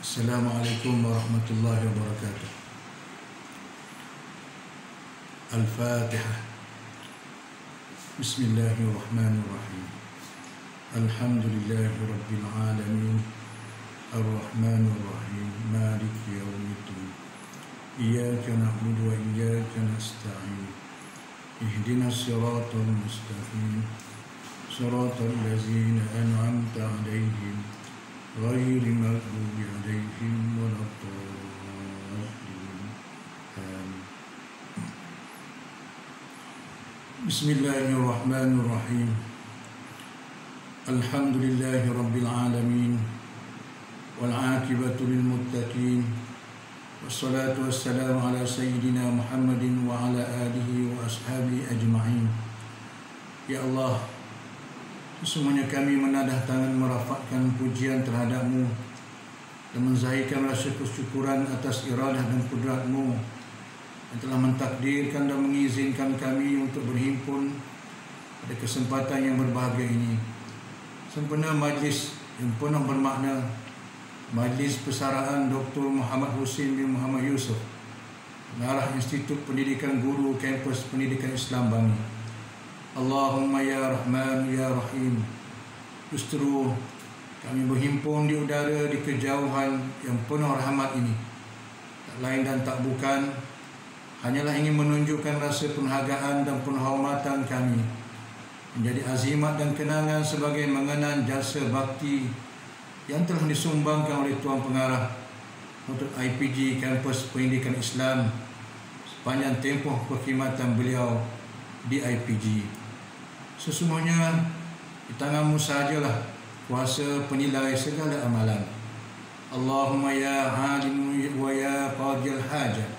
Assalamualaikum warahmatullahi wabarakatuh. Al-Fatihah. Bismillahirrahmanirrahim. Alhamdulillahi rabbil alamin. Ar-Rahmanir Rahim. Maliki yaumiddin. Iyyaka na'budu wa iyyaka nasta'in. Ihdinas siratal mustaqim. Siratal ladzina an'amta 'alaihim ghairil maghdubi 'alaihim waladdallin. Amin. Bismillahirrahmanirrahim. Alhamdulillahi rabbil alamin. Wal 'aqibatu lil muttaqin. Wassalatu wassalamu ala sayyidina Muhammadin wa ala alihi wa ashabihi ajma'in. Ya Allah, sesungguhnya kami menadah tangan merafakkan pujian terhadap-Mu dan menzahirkan rasa kesyukuran atas iradah dan kudrat-Mu yang telah mentakdirkan dan mengizinkan kami untuk berhimpun pada kesempatan yang berbahagia ini. Sempena majlis yang penuh bermakna, Majlis Persaraan Dr. Muhammad Husin bin Muhammad Yusuf, Pengarah Institut Pendidikan Guru Kampus Pendidikan Islam Bangi. Allahumma ya Rahman ya Rahim. Justru kami berhimpun di udara di kejauhan yang penuh rahmat ini, tak lain dan tak bukan hanyalah ingin menunjukkan rasa penghargaan dan penghormatan kami menjadi azimat dan kenangan sebagai mengenang jasa bakti yang telah disumbangkan oleh Tuan Pengarah untuk IPG Kampus Pendidikan Islam sepanjang tempoh perkhidmatan beliau di IPG. Sesungguhnya di tangan-Mu sahajalah kuasa penilai segala amalan. Allahumma ya alim wa ya qadil hajat.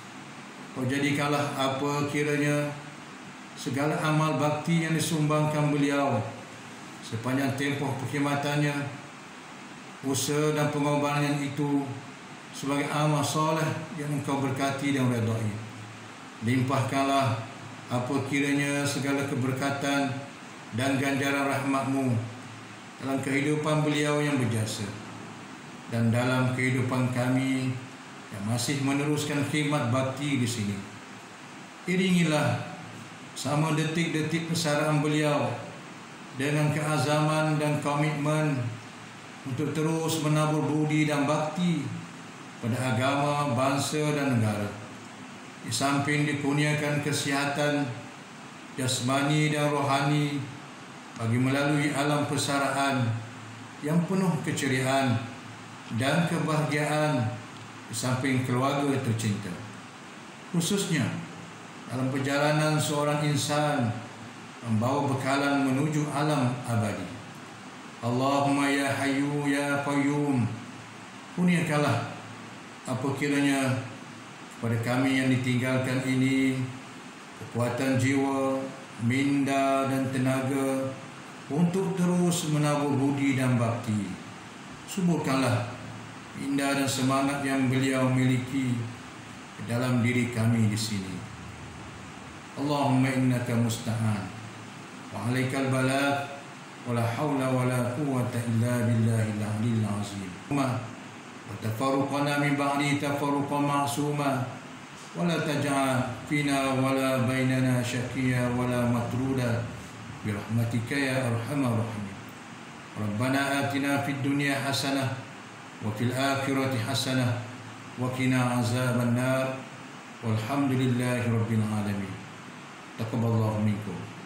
Kau jadikanlah apa kiranya segala amal bakti yang disumbangkan beliau sepanjang tempoh perkhidmatannya, usaha dan pengorbanan itu sebagai amal soleh yang Engkau berkati dan redai. Limpahkanlah apa kiranya segala keberkatan dan ganjaran rahmat-Mu dalam kehidupan beliau yang berjasa dan dalam kehidupan kami yang masih meneruskan khidmat bakti di sini. Iringilah sama detik-detik persaraan beliau dengan keazaman dan komitmen untuk terus menabur budi dan bakti pada agama, bangsa dan negara. Di samping dikurniakan kesihatan jasmani dan rohani bagi melalui alam persaraan yang penuh keceriaan dan kebahagiaan di samping keluarga tercinta, khususnya dalam perjalanan seorang insan membawa bekalan menuju alam abadi. Allahumma ya Hayyu ya Qayyum, kurniakanlah apa kiranya kepada kami yang ditinggalkan ini kekuatan jiwa, minda dan tenaga untuk terus menabur budi dan bakti. Suburkanlah minda dan semangat yang beliau miliki ke dalam diri kami di sini. Allahumma innaka musta'an wa 'alaikal balagh wala haula wala quwwata illa billahil aliyyil azim. Wa tafarruqana min ba'di tafarruqan ma'suma wala taj'al fina wala bainana syaqiyya wala matruda bi rahmatika ya arhamar rahimin. Rabbana atina fid dunya hasanah wa fil akhirati hasanah wa qina azaban nar. Walhamdulillahi rabbil alamin. Taqabbalallahu minkum.